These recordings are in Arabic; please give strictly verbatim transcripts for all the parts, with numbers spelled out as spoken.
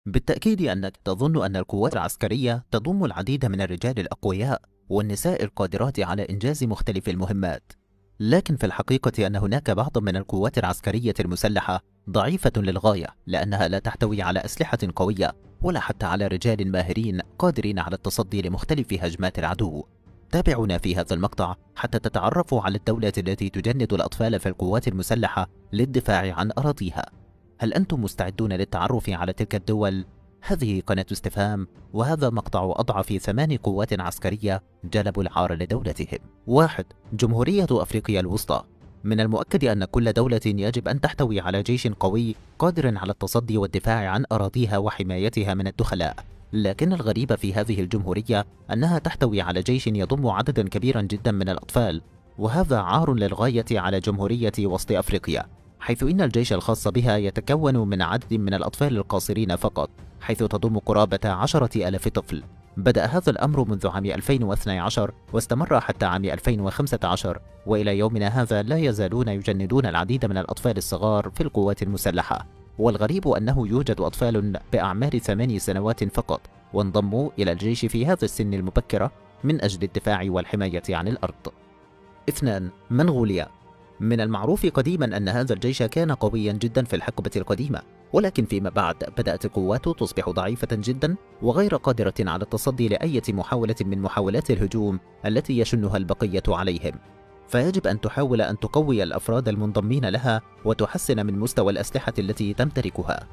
بالتأكيد أنك تظن أن القوات العسكرية تضم العديد من الرجال الأقوياء والنساء القادرات على إنجاز مختلف المهمات، لكن في الحقيقة أن هناك بعض من القوات العسكرية المسلحة ضعيفة للغاية، لأنها لا تحتوي على أسلحة قوية ولا حتى على رجال ماهرين قادرين على التصدي لمختلف هجمات العدو. تابعونا في هذا المقطع حتى تتعرفوا على الدولة التي تجند الأطفال في القوات المسلحة للدفاع عن أراضيها. هل أنتم مستعدون للتعرف على تلك الدول؟ هذه قناة استفهام، وهذا مقطع أضعف ثمان قوات عسكرية جلبوا العار لدولتهم. واحد. جمهورية أفريقيا الوسطى. من المؤكد أن كل دولة يجب أن تحتوي على جيش قوي قادر على التصدي والدفاع عن أراضيها وحمايتها من الدخلاء، لكن الغريب في هذه الجمهورية أنها تحتوي على جيش يضم عددا كبيرا جدا من الأطفال، وهذا عار للغاية على جمهورية وسط أفريقيا، حيث إن الجيش الخاص بها يتكون من عدد من الأطفال القاصرين فقط، حيث تضم قرابة عشرة آلاف طفل. بدأ هذا الأمر منذ عام ألفين واثني عشر واستمر حتى عام ألفين وخمسة عشر، وإلى يومنا هذا لا يزالون يجندون العديد من الأطفال الصغار في القوات المسلحة. والغريب أنه يوجد أطفال بأعمار ثماني سنوات فقط وانضموا إلى الجيش في هذا السن المبكرة من أجل الدفاع والحماية عن الأرض. اثنان. منغوليا. من المعروف قديما أن هذا الجيش كان قويا جدا في الحقبة القديمة، ولكن فيما بعد بدأت القوات تصبح ضعيفة جدا وغير قادرة على التصدي لأي محاولة من محاولات الهجوم التي يشنها البقية عليهم، فيجب أن تحاول أن تقوي الأفراد المنضمين لها وتحسن من مستوى الأسلحة التي تمتلكها.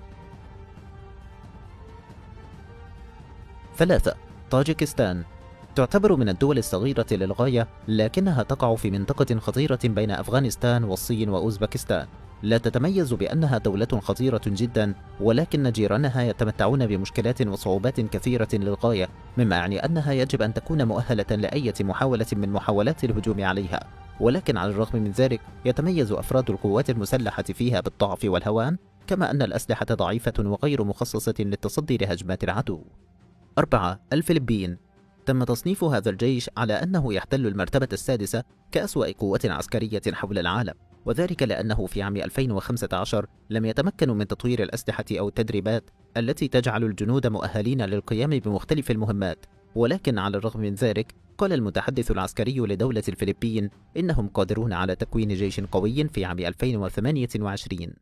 ثلاثة. طاجيكستان. تعتبر من الدول الصغيرة للغاية، لكنها تقع في منطقة خطيرة بين أفغانستان والصين وأوزبكستان. لا تتميز بأنها دولة خطيرة جدا، ولكن جيرانها يتمتعون بمشكلات وصعوبات كثيرة للغاية، مما يعني أنها يجب أن تكون مؤهلة لأي محاولة من محاولات الهجوم عليها. ولكن على الرغم من ذلك يتميز أفراد القوات المسلحة فيها بالضعف والهوان، كما أن الأسلحة ضعيفة وغير مخصصة للتصدي لهجمات العدو. أربعة. الفلبين. تم تصنيف هذا الجيش على أنه يحتل المرتبة السادسة كأسوأ قوة عسكرية حول العالم، وذلك لأنه في عام ألفين وخمسة عشر لم يتمكنوا من تطوير الأسلحة أو التدريبات التي تجعل الجنود مؤهلين للقيام بمختلف المهمات. ولكن على الرغم من ذلك قال المتحدث العسكري لدولة الفلبين إنهم قادرون على تكوين جيش قوي في عام ألفين وثمانية وعشرين.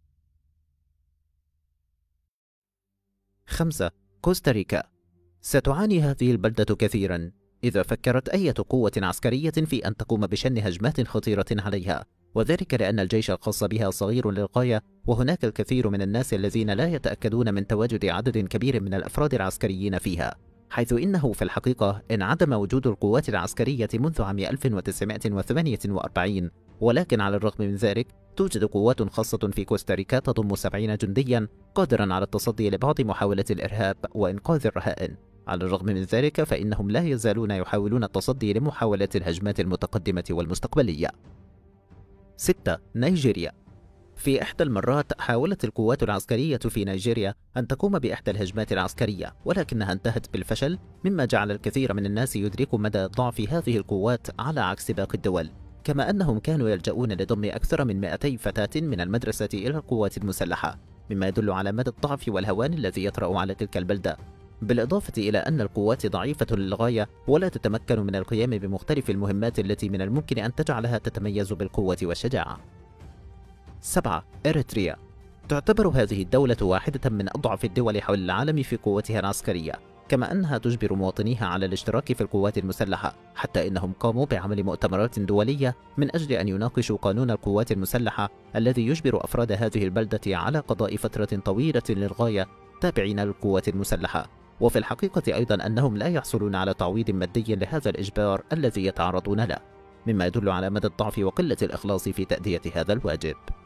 خمسة. كوستاريكا. ستعاني هذه البلدة كثيرا إذا فكرت أي قوة عسكرية في أن تقوم بشن هجمات خطيرة عليها، وذلك لأن الجيش الخاص بها صغير للغاية، وهناك الكثير من الناس الذين لا يتأكدون من تواجد عدد كبير من الأفراد العسكريين فيها، حيث إنه في الحقيقة انعدم وجود القوات العسكرية منذ عام ألف وتسعمائة وثمانية وأربعين. ولكن على الرغم من ذلك توجد قوات خاصة في كوستاريكا تضم سبعين جنديا قادرا على التصدي لبعض محاولات الإرهاب وإنقاذ الرهائن. على الرغم من ذلك فإنهم لا يزالون يحاولون التصدي لمحاولات الهجمات المتقدمة والمستقبلية. ستة. نيجيريا. في إحدى المرات حاولت القوات العسكرية في نيجيريا أن تقوم بإحدى الهجمات العسكرية، ولكنها انتهت بالفشل، مما جعل الكثير من الناس يدركوا مدى ضعف هذه القوات على عكس باقي الدول، كما أنهم كانوا يلجؤون لضم أكثر من مئتي فتاة من المدرسة إلى القوات المسلحة، مما يدل على مدى الضعف والهوان الذي يطرأ على تلك البلدة، بالإضافة إلى أن القوات ضعيفة للغاية ولا تتمكن من القيام بمختلف المهمات التي من الممكن أن تجعلها تتميز بالقوة والشجاعة. سبعة. إريتريا. تعتبر هذه الدولة واحدة من أضعف الدول حول العالم في قوتها العسكرية، كما أنها تجبر مواطنيها على الاشتراك في القوات المسلحة، حتى إنهم قاموا بعمل مؤتمرات دولية من أجل أن يناقشوا قانون القوات المسلحة الذي يجبر أفراد هذه البلدة على قضاء فترة طويلة للغاية تابعين للقوات المسلحة، وفي الحقيقة أيضا أنهم لا يحصلون على تعويض مادي لهذا الإجبار الذي يتعرضون له، مما يدل على مدى الضعف وقلة الإخلاص في تأدية هذا الواجب.